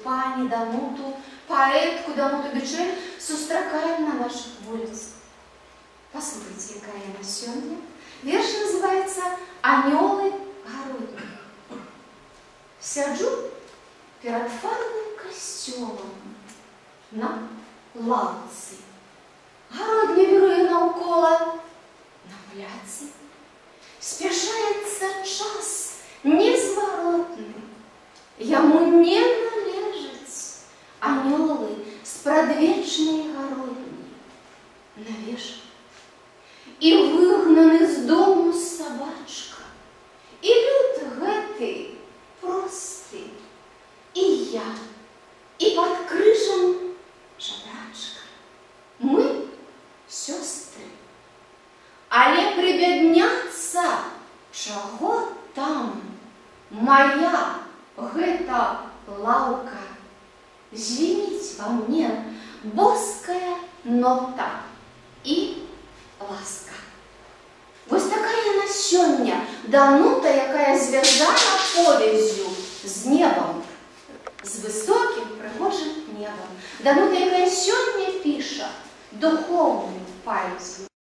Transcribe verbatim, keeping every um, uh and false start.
пані Дануту, поэтку Дануту Бічель сустракаем на наших вулицах. Послухайте, якая яна сёння. Верш называется «Анёлы-гароднікі». Сяджу перед фарбным касцёлам на лаўцы. Гародня віруе наўкола на пляцы. Спяшаецца час незваротны. Яму не належаць анёлы з прадвечнай гародні навешаны. І выгнаны з дому сабачка, і люд гэты просты, і я, і пад крыжам жабрачка. Мы сёстры, але прыбядняцца чаго там? Моя гэта лаўка. Звініць во мне боская нота і ласка. Вось такая яна сёння Данута, якая звязана повяззю з небам, з высокім прыгожым небам. Данута, якая сёння піша духоўную паэзію.